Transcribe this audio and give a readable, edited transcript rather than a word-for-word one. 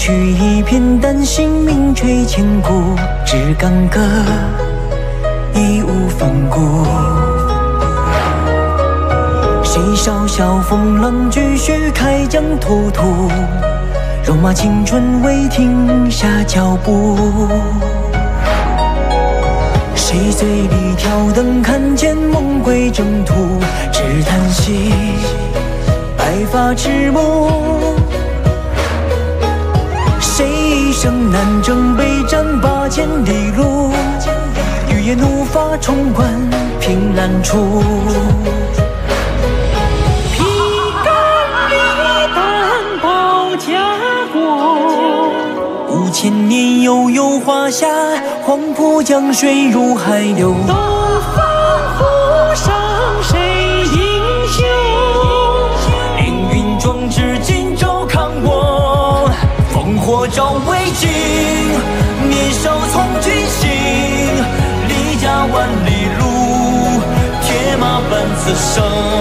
取一片丹心，名垂千古。只干戈，义无反顾。谁少笑风浪巨雪，开疆拓土。戎马青春未停下脚步。谁醉里挑灯看见梦归征途？只叹息，白发迟暮。谁一生南征北战8千里路？欲也怒发冲冠凭栏处。 披肝沥胆保家国 5000年悠悠华夏，黄浦江水入海流。 斗翻湖上谁英雄？ 凌云壮志今朝看我，烽火照魏晋。年少从军行，离家万里路，铁马奔此生。